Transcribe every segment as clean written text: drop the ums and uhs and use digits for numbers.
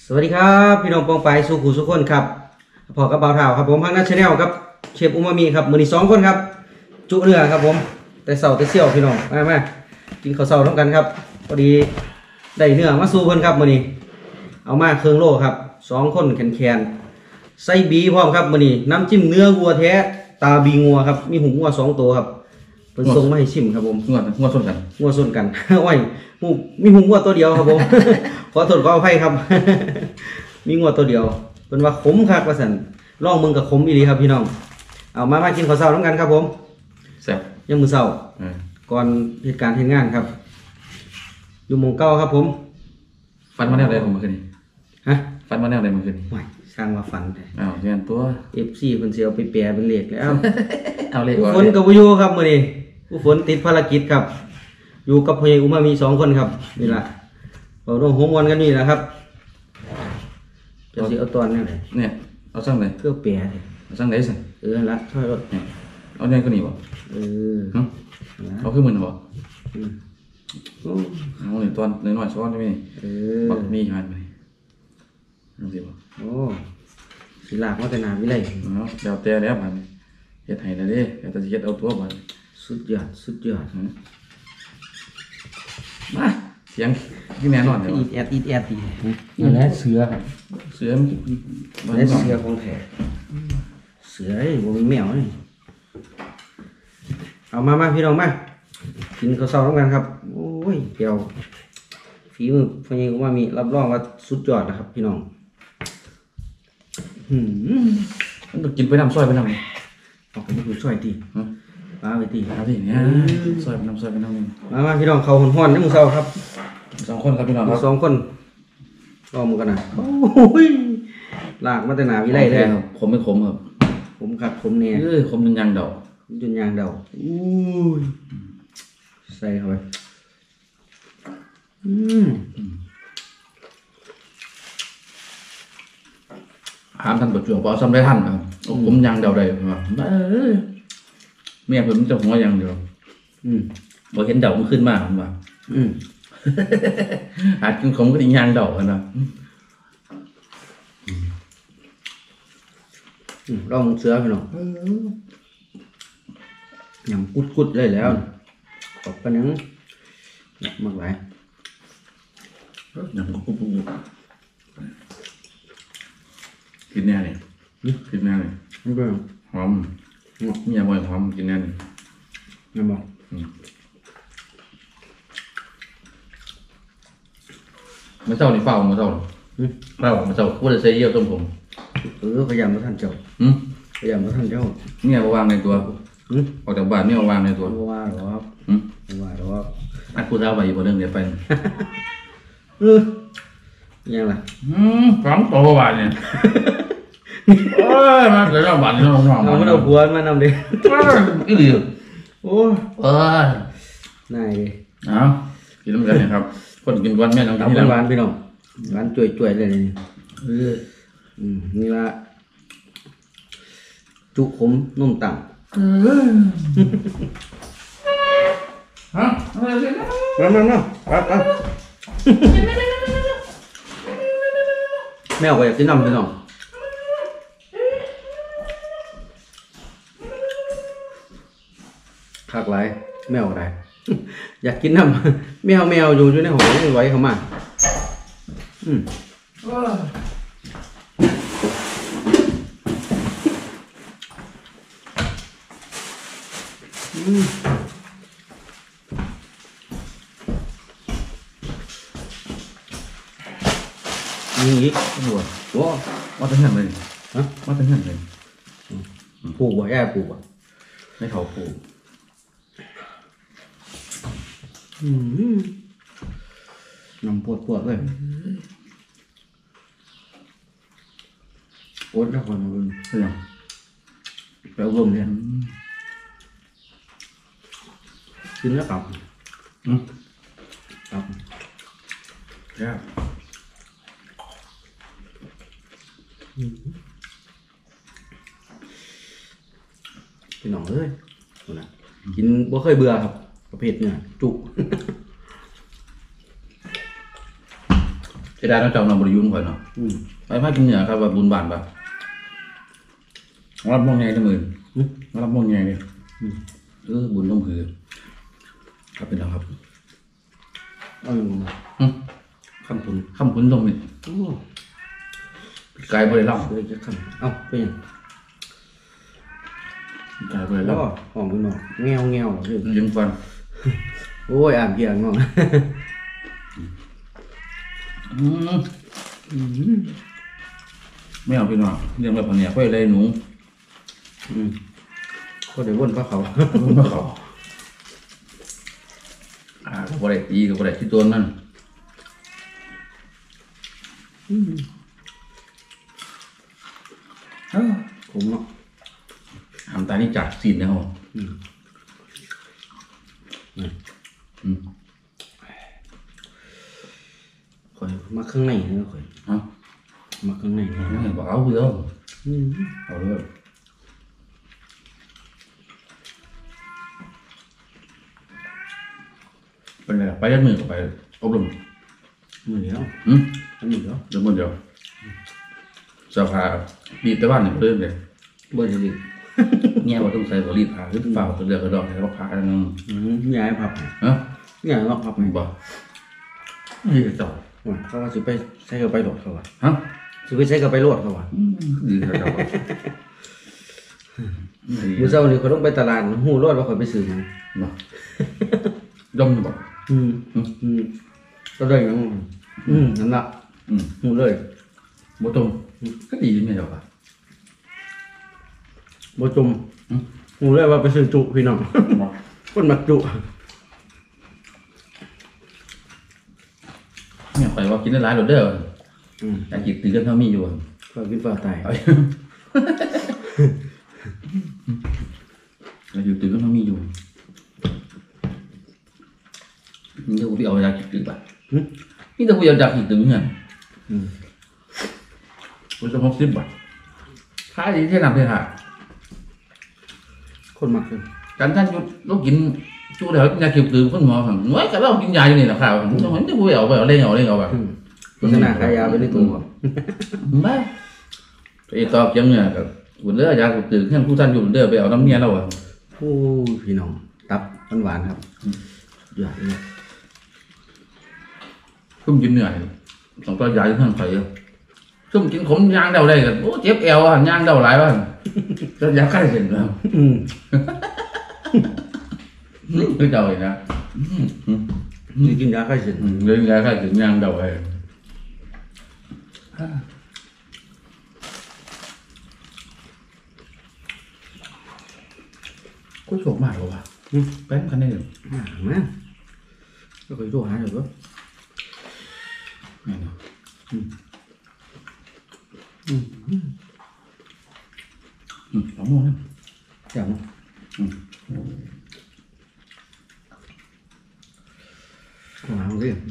สวัสดีครับพี่น้องปองไปสู่ขู่สุขคนครับพอกับเบาเท่าครับผมพังนัทชาแนลครับเชฟอุมามิครับมือนี้2 คนครับจุเนื้อครับผมแต่เสาแต่เสี่ยวพี่น้องมากินข้าวเสาต้องกันครับพอดีได้เนื้อมาสู่เพิ่นครับมือนี้เอามาเครื่องโลครับ2 คนแขนใส่บีพร้อมครับมือนี้น้ำจิ้มเนื้อวัวแท้ตาบีงัวครับมีหูงัว2 ตัวครับเพิ่นส่งมาให้ชิมครับผมงัวส้นกันโอ้ยมีหูงัวตัวเดียวครับผม ขอโทษขออภัยครับ มีงัวตัวเดียวเป็นว่าขมคักว่าสั่นลองมึงกับขมอีหลีครับพี่น้องเอามากินข้าวเช้าน้ำกันครับผมแซ่บยังมื้อเช้าก่อนเหตุการณ์เหตุงานครับอยู่หมู่เก้าครับผมฟันมาแนวใดผมเมื่อคืนนี้ฮะฟันมาแนวใดเมื่อคืนนี้ไม่สร้างว่าฝันอ้าวเรียนตัว FC เพิ่นสิเอาไปแปลเป็นเลขแล้วเอาเลขผู้ฝนกับบ่อยู่ครับมื้อนี้ผู้ฝนติดภารกิจครับอยู่กับพ่อใหญ่อุมามี2 คนครับนี่ล่ะเราร่วมหัวมวนกันนี่นะครับจะสิเอาตอนนี้ไหนเนี่ยเอาสั่งไหนเพื่อแปรเอาสั่งไหนสั่งละช่วยรถเอาเนี่ยก็หนีบ่เอาขึ้นมือบ่เอาหนึ่งตอนหน่อยช้อนใช่ไหมบักมีหันไปนั่นสิบ่โอ้สีหลากว่าแต่นาวิไลเนาะเดี๋ยวแต่แล้วมันเฮ็ดให้แล้วเด้เดี๋ยวจะเฮ็ดเอาตัวบ่สุดยอดมาเสียงที่แน่นอนเลยอีแอดดีนี่แหละเสือครับเสือและเสือของแท้เสือไอ้บ่มีแมวนี่เอามาพี่น้องมากินข้าวเช้าร่วมกันครับโอ้ยเกี่ยวฝีมือพอยังว่ามีรับรองว่าสุดยอดนะครับพี่น้องมันต้องกินไปน้ำซอยไปน้ำเอาไปดูซอยตีมาไปตีเนี่ยซอยไปน้ำนึงมาพี่น้องเขาห่อนๆนี่มึงเช้าครับ 2 คนครับพี่น้องครับ 2 คนรอมึงกันนะโอ้ยลากมาแต่หนาวิไลเลยขมไม่ขมครับขมครับขมเนี่ยขมจนยางเดาอู้ยใส่เข้าไปหามท่านประจวบเอาซ้ำได้ท่านครับผมยางเดาได้ครับเมียผมจะหัวยางเดียวบอกเห็นเดามันขึ้นมาผมว่าอาจกินขมก็ได้ยางเดากันนะลองเสือพี่น้องยำกุดเลยแล้วขอบกันยังมากหลายยำกุดกินแน่เลยหอมมีอะไรหอมกินแน่เลยไม่บอกมาเจ้านี่เฝ้ามาเจ้าพูดจะเสียเยี่ยวต้มผมพยายามมาท่านเจ้าพยายามมาท่านเจ้าเนี่ยมาวางในตัวออกจากบ้านเนี่ยมาวางในตัวว่าหรอครับอัดกูเท้าไปอยู่บนเรื่องเดี๋ยวไปยังล่ะฟังโตบ้านเนี่ยมาเดี๋ยวเราบ้านเราเราไม่ต้องกวนมานำดิอีหลีโอ้นายดิเอากินน้ำกันนะครับคนกินก้อนแม่ต้องกินหวานพี่น้องหวานจ่วยเลยนี่นี่ละจุขมนุ่มต่ำฮะมาแมวก็อยากกินน้ำพี่น้องคักไรแมวอะไรอยากกินน้ำแมวอยู่ในห้องไว้เขามายิงอีกว่าจะเห็นเลยว่าจะเห็นเลยปลูกแย่ปลูกไม่เขาปลูกน้ำปวดเลยปวดแล้วคนมันแปลว่าเนี่ยกินแล้วกลับพี่น้องเลยกินบ่เคยเบื่อครับประเภทเนี่ยจุจะได้เราเจ้าเราบริยุงก่อนเนาะไปมากินเหนือครับว่าบุญบานแบบรับม่วงไงทั้งมือรับม่วงไงเนี่ยบุญต้องคือครับเป็นแล้วครับคำพุนตรงนี้กายบริล่ำเลยจะคำเอ้าเป็นยังกายบริล่หอมกันหน่อยเงี้ยวเงี้ยวำลิ้นฟันโอ้ยอ่านเกียงเนาะไม่เอาพี่น้องเรื่องแบบนี้ค่อยเลยหนูก็เดี๋ยววนพระเขามาเขาก็บ่ได้ตีก็บ่ได้ที่ตัวนั่นผมเนาะทำตานี่จัดสินนะฮะข่อยมาข้างในนี่ข่อยฮะมาข้างในนี่ไม่บอกเอาเพื่อเอาเลยเป็นไงไปยัดมือกับไปอบรมมือเดียวอืมมือเดียวเดี๋ยวมันเดี๋ยวสภาบีบแต่บ้านเนี่ยเริ่มเลยบ่ได้ดิเงี้ยว่าต้องใส่บรีดผ้าขึ้นฟ้าตัวเลือกกระดอกใส่ผ้าแล้วนึงย้ายพับฮะย้ายว่าพับมึงบอกนี่จะต่อเขาว่าสิไปใช้กับไปโหลดเขาว่าฮะสิไปใช้กับไปโหลดเขาว่าดีจะต่อมื้อเช้านี่เขาต้องไปตลาดฮู้รอดว่าเขาไปซื้อหยังบอกดมบอกก็ได้หยังนั่นล่ะฮู้เลยบ่ตรงก็ดีไม่หรอกอ่ะบ่จมฮู้เลยว่าไปซื้อจุพี่น้องคนมักจุเนี่ยไปว่ากินได้หลายโดดเด้ออยากกินตื่นกันเท่ามีอยู่ก็กินปลาตายอยากอยู่ตื่นกันเท่ามีอยู่นี่ถ้ากูไปเอาอยากกินตื่นป่ะนี่ถ้ากูอยากกินตื่นเนี่ยกูจะ60 บาทขายดีเท่านั้นเลยฮะคนมักเลยการท่านจุดลูกกินจุดเดี๋ยวยาเก็บตื่นคนหมอผมน้อยกับเรากินยาอยู่นี่แหละครับผมต้องเห็นที่กูเอาไปเอาเล่นเอาแบบโฆษณาขายยาไปในตัวบ้าไอ้ตอบยังเนี่ยกับหุ่นเลือดยาเก็บตื่นแค่ผู้ท่านอยู่เด้อไปเอาน้ำเมียเราอ่ะผู้พี่น้องตับหวานครับอยากเลยชุ่มกินเหนื่อยต้องตัวยาที่ท่านไข่ชุ่มกินขมยางเดาได้กันโอ้เจ็บเอวอ่ะยางเดาหลายว่ะจะยาใกล้เสร็จแล้วคือเดาเลยนะจะกินยาไข้เสร็จเรื่องยาใกล้ถึงยางเดาเลยก็โชคมากเลยว่ะแป้งกันได้เลยมาก็เคยโทรหาอยู่ก็นี่เนาะสองโมงนี่แจ่มหาเรื่อง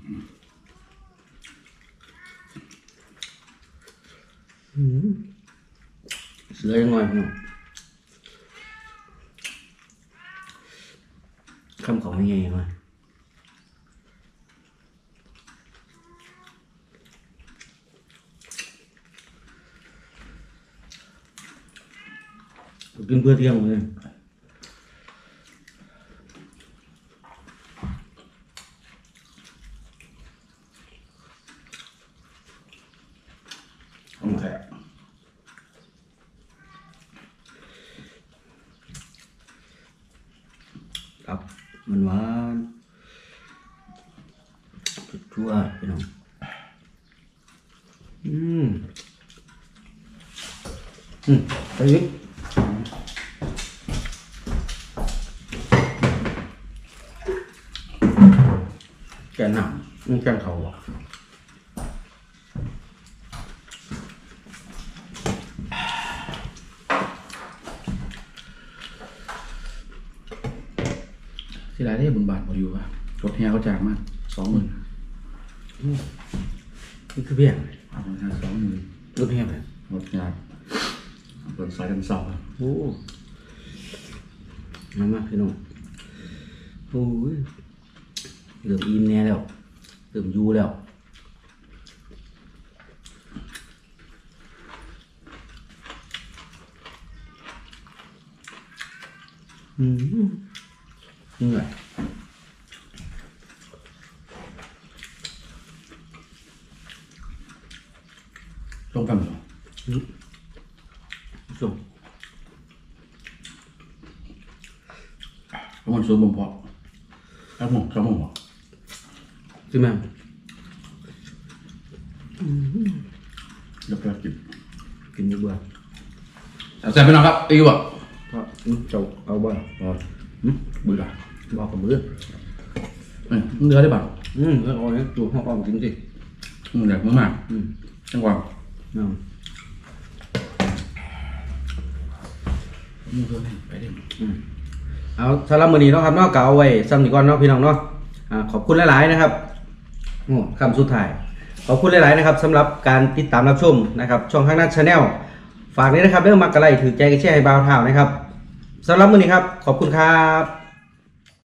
เสือยังไงพี่น้องคำของยังไงมากินเพื่อเที่ยงเลยโอเคครับมันหวานชั่วพี่น้องไปยิบแกนหนักแกนเขาอ่ะที่ไรได้บุญบาทพออยู่ป่ะรถแห่เขาจากมาก20,000 นี่คือเบี้ยเอาไปทาง20,000 รถแห่เลยรถงานรถสายกันเสาโอ้มาพี่น้องโอ้ยเริ่มอิ่มแน่แล้วเริ่มยูแล้วนี่แหละต้มกันเหรอส่งมันสูงบ่พอครับผมครับผมใช่ไหมเดี๋ยวไปกินกินเบื่อแซ่บไปน้องครับอีกบ่เพราะเจ้าเอาบ่เบื่อบอกกับมือเนื้อได้ป่ะแล้วเอาเนี่ยจูห้องอ้อมกินสิเด็กมากจังหวะไปดิเอาสำหรับมื้อนี้เนาะครับเนาะก็เอาไว้ซ้ำนี้ก่อนเนาะพี่น้องเนาะขอบคุณหลายๆนะครับคำสุดท้ายขอบคุณหลายๆนะครับสำหรับการติดตามรับชมนะครับช่องทางนัดชาแนลฝากนี้นะครับเรื่องมักกะไลถือใจกระแช่ให้บ่าวเท่านะครับสำหรับมื้อนี้ครับขอบคุณครับ